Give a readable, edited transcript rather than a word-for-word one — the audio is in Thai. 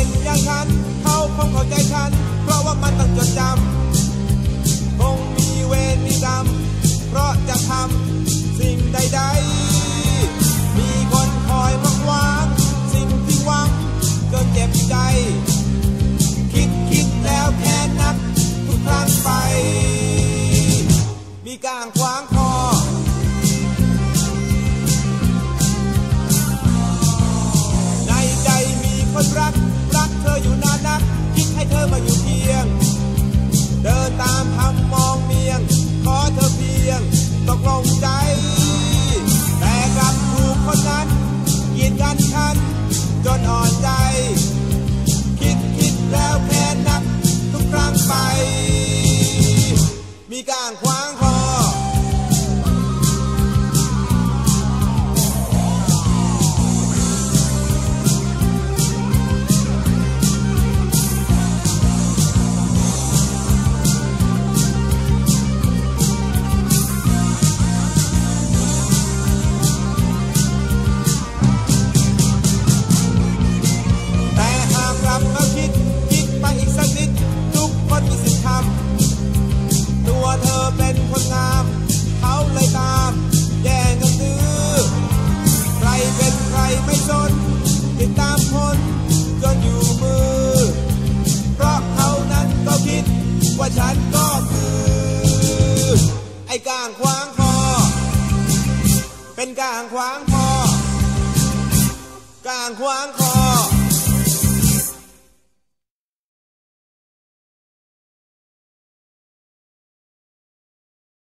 อย่างฉันเขาคงเข้าใจฉันเพราะว่ามันต้องจดจำคงมีเวรมีกรรมเพราะจะทำสิ่งใดๆมีคนคอยหวังสิ่งที่หวังจนเจ็บใจคิดแล้วแค่นักทุกครั้งไปมีก้างขวางคอในใจมีคนรักเธออยู่นานนักคิดให้เธอมาอยู่เคียงเดินตามคำมองเมียงขอเธอเพียงตกลงใจแต่กลับถูกคนนั้นกีดกันฉันจนอ่อนใจคิดแล้วแค่นักทุกครั้งไปมีก้างขวางคอตัวเธอเป็นคนงามเขาเลยตามแย่งกันซื้อใครเป็นใครไม่สนติดตามคนจนอยู่มือเพราะเขานั้นก็คิดว่าฉันก็คือไอ้ก้างขวางคอเป็นก้างขวางคอก้างขวางคอ